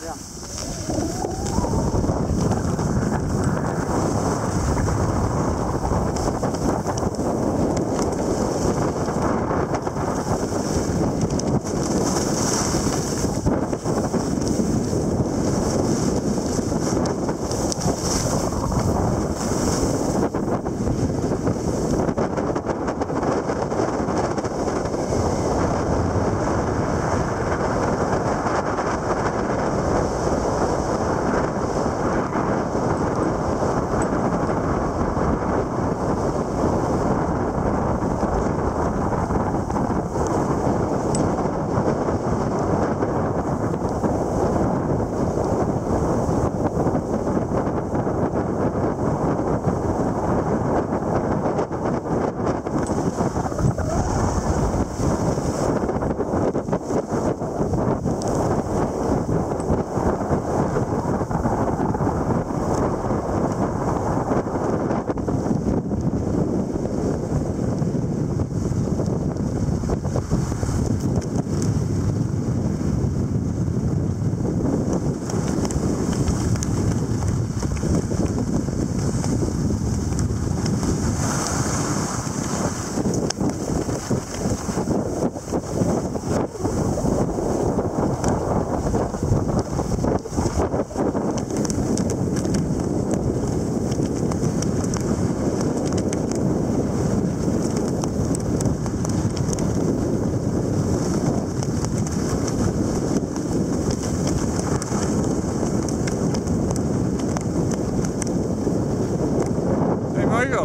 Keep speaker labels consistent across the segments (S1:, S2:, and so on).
S1: Yeah. Hey, Michael.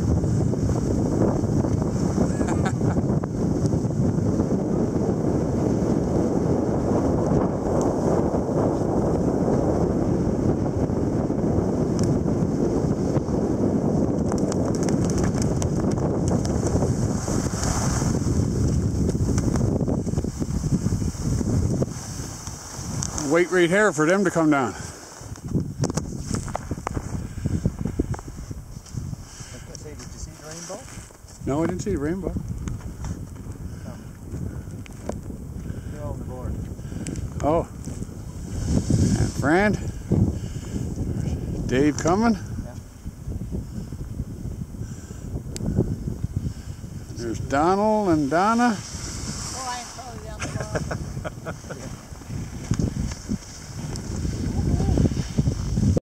S1: Wait right here for them to come down.
S2: Did you see the rainbow?
S1: No, I didn't see the rainbow.
S2: They're on the board.
S1: Oh. And Fran. Dave coming.
S2: Yeah.
S1: There's Donald and Donna.